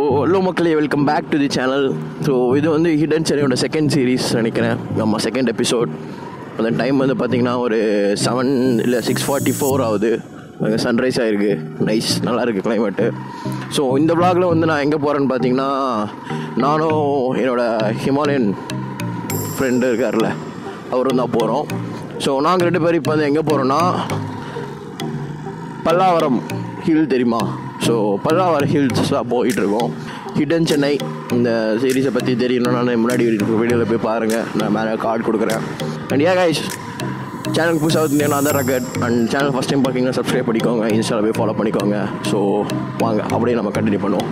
Hello Makkaley, welcome back to the channel. So இது வந்து hidden சென்னையோட செகண்ட் சீரீஸ் நினைக்கிறேன். நம்ம செகண்ட் எபிசோட். அந்த டைம் வந்து பார்த்திங்கன்னா ஒரு 7 இல்லை 6:44 ஆகுது. அங்கே சன்ரைஸ் ஆகிருக்கு. நைஸ், நல்லாயிருக்கு கிளைமேட்டு. ஸோ இந்த vlogல வந்து நான் எங்கே போகிறேன்னு பார்த்தீங்கன்னா, நானும் என்னோடய ஹிமாலயன் ஃப்ரெண்டு இருக்கார்ல, அவரும் தான் போகிறோம். ஸோ நாங்கள் 2 பேரும் இப்போ வந்து எங்கே போகிறோன்னா, பல்லாவரம் ஹில் தெரியுமா? ஸோ பல்லாவரம் ஹில்ஸாக போயிட்டுருக்கோம். ஹிடன் சென்னை இந்த சீரீஸை பற்றி தெரியணும்னா நான் முன்னாடி வீடியோவில் போய் பாருங்கள், நான் மேலே கார்டு கொடுக்குறேன். அண்ட் ஏ கைஸ், சேனலுக்கு புதுசாக இருந்தீங்கன்னா other record and channel first time பார்க்கிங்கன்னா சப்ஸ்கிரைப் பண்ணிக்கோங்க, இன்ஸ்டாவில் போய் ஃபாலோ பண்ணிக்கோங்க. ஸோ வாங்க அப்படியே நம்ம கண்டினியூ பண்ணுவோம்.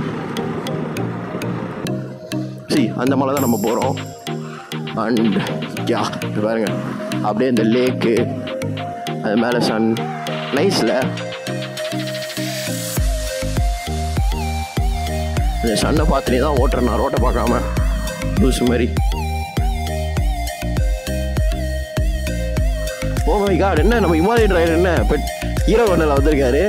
அந்த மலை தான் நம்ம போகிறோம். அண்ட் யா இது பாருங்கள், அப்படியே இந்த லேக்கு, அது மேலே சன், நைஸில் இந்த சன்னை பார்த்துட்டே தான் ஓட்டுறேன் நான், ரோட்டை பார்க்காம லூசு மாதிரி. ஓ மை காட், என்ன நம்ம ஹிமாலயன் ரைடர் என்ன பெட் ஹீரோ ஒன்றில் வந்திருக்காரு.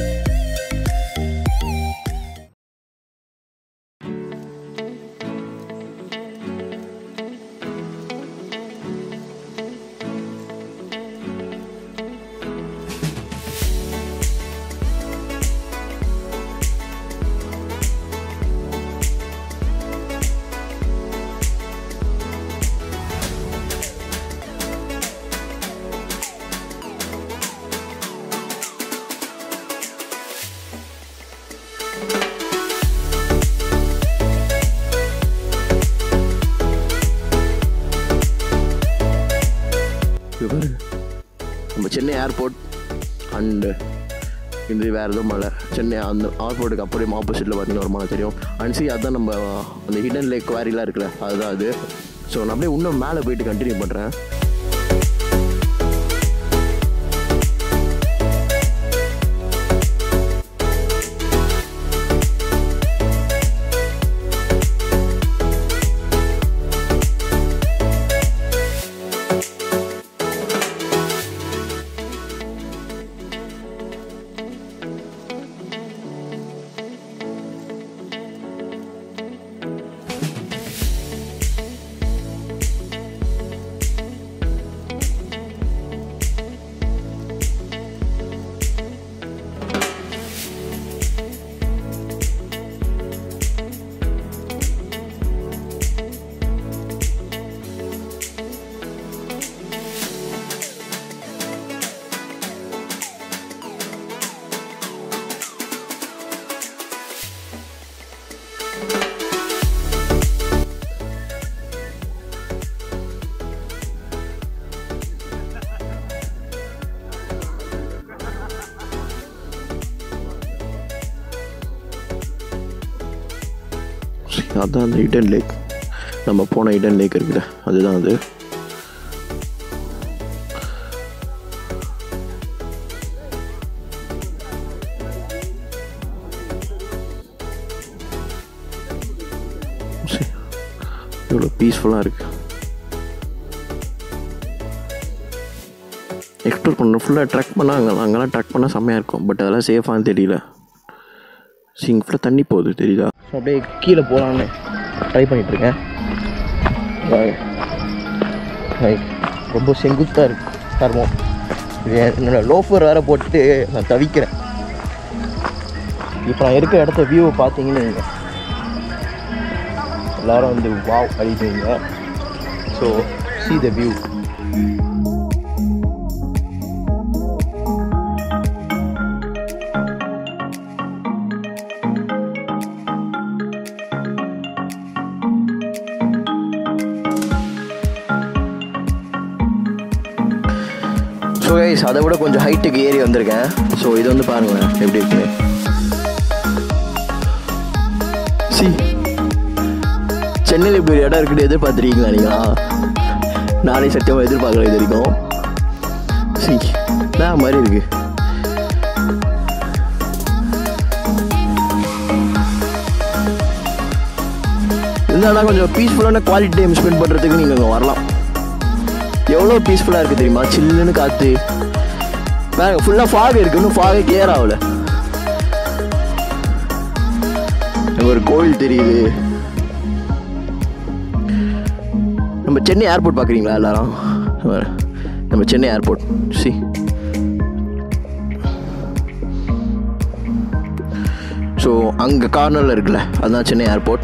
நம்ம சென்னை ஏர்போர்ட் அண்டு இது வேறு எதுவும் மலை, சென்னை அந்த ஏர்போர்ட்டுக்கு அப்படியே ஆப்போசிட்டில் பார்த்தீங்கன்னா ஒரு மலை தெரியும். அண்ட் அதுதான் நம்ம அந்த ஹிடன் லேக் குவாரிலாம் இருக்குல்ல, அதுதான் அது. ஸோ நான் அப்படியே இன்னும் மேலே போயிட்டு கண்டினியூ பண்ணுறேன். அதுதான் அந்த ஹிடன் லேக், நம்ம போன ஹிடன் லேக் இருக்குல்ல, அதுதான் அது. இவ்வளோ பீஸ்ஃபுல்லாக இருக்கு. எக்ஸ்ப்ளோர் பண்ணணும், ஃபுல்லாக ட்ரக் பண்ணால் அங்கெல்லாம் ட்ரக் பண்ணால் செம்மையாக இருக்கும். பட் அதெல்லாம் சேஃபானு தெரியல. இங்கே ஃபுல்லாக தண்ணி போகுது தெரியுதா? ஸோ அப்படியே கீழே போகலான்னு ட்ரை பண்ணிகிட்ருக்கேன். ரொம்ப செங்குத்தாக இருக்குது தர்மம். என்னோடய லோஃபர் வேறு போட்டுட்டு நான் தவிக்கிறேன். இப்போ நான் இருக்கிற இடத்த வியூவை பார்த்தீங்கன்னு வைங்க, எல்லோரும் வந்து வாவ் அடிப்பீங்க. So see the view. So guys, அதை விட கொஞ்சம் ஹைட்டுக்கு ஏறி வந்திருக்கேன். ஸோ இது வந்து பாருங்களேன் எப்படி இருக்குன்னு. சென்னையில் இப்படி ஒரு இடம் இருக்குன்னு எதிர்பார்த்துருக்கீங்களா நீங்களா? நானே சத்தியமாக எதிர்பார்க்கல இது வரைக்கும். நான் மாதிரி இருக்கு. இருந்தாலும் கொஞ்சம் பீஸ்ஃபுல்லான குவாலிட்டி டைம் ஸ்பெண்ட் பண்ணுறதுக்கு நீங்கள் அங்கே வரலாம். எவ்வளோ பீஸ்ஃபுல்லாக இருக்குது தெரியுமா? சில்லுன்னு காற்று, ஃபுல்லாக ஃபாக் இருக்குது, இன்னும் ஃபாகே கிளியர் ஆகலை. அங்கே ஒரு கோவில் தெரியுது. நம்ம சென்னை ஏர்போர்ட் பார்க்குறீங்களா எல்லாரும்? நம்ம சென்னை ஏர்போர்ட் சி. ஸோ அங்கே கார்னரில் இருக்குல்ல, அதுதான் சென்னை ஏர்போர்ட்.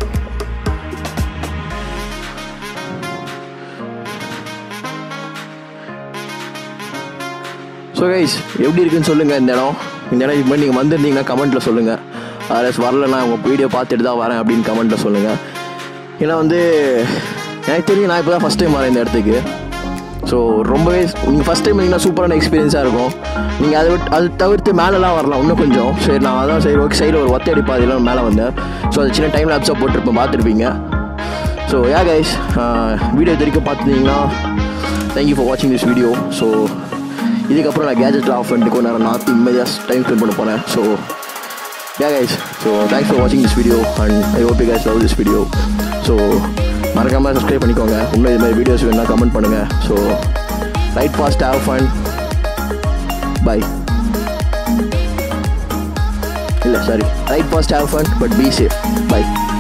ஸோ கைஸ், எப்படி இருக்குன்னு சொல்லுங்கள் இந்த இடம். இந்த இடம் இது மாதிரி நீங்கள் வந்திருந்தீங்கன்னா கமெண்ட்டில் சொல்லுங்கள். ஆர்எஸ் வரலன்னா உங்கள் வீடியோ பார்த்துட்டு தான் வரேன் அப்படின்னு கமெண்ட்டில் சொல்லுங்கள். ஏன்னா வந்து எனக்கு தெரியும், நான் இப்போ தான் ஃபஸ்ட் டைம் வரேன் இந்த இடத்துக்கு. ஸோ ரொம்பவே நீங்கள் ஃபஸ்ட் டைம் வந்தீங்கன்னா சூப்பரான எக்ஸ்பீரியன்ஸாக இருக்கும். நீங்கள் அது தவிர்த்து மேலெலாம் வரலாம் இன்னும் கொஞ்சம். சரி, நான் அதான் சரி ஓகே சைடில் ஒரு ஒத்தடி பாதையில் மேலே வந்தேன். ஸோ அது சின்ன டைம் லேப்ஸாக போட்டிருப்பேன், பார்த்துருப்பீங்க. ஸோ யா கைஸ், வீடியோ தெரிவிக்க பார்த்துருந்தீங்கன்னா தேங்க்யூ ஃபார் வாட்சிங் திஸ் வீடியோ. ஸோ இதுக்கப்புறம் நான் கேஜெட்டில் ஆஃப் பண்ணிட்டு கொஞ்சம் நேரம் நான் இம்மீடியாக டைம் ஸ்பெண்ட் பண்ண போகிறேன். So yeah guys, so thanks for வாட்சிங் this video and I hope you guys love this video. So மறக்காமல் சப்ஸ்கிரைப் பண்ணிக்கோங்க. இன்னும் இது மாதிரி வீடியோஸ் வேணுன்னா கமெண்ட் பண்ணுங்கள். So ride fast, have fun, bye. இல்லை sorry, ride fast, have fun, but be safe, by.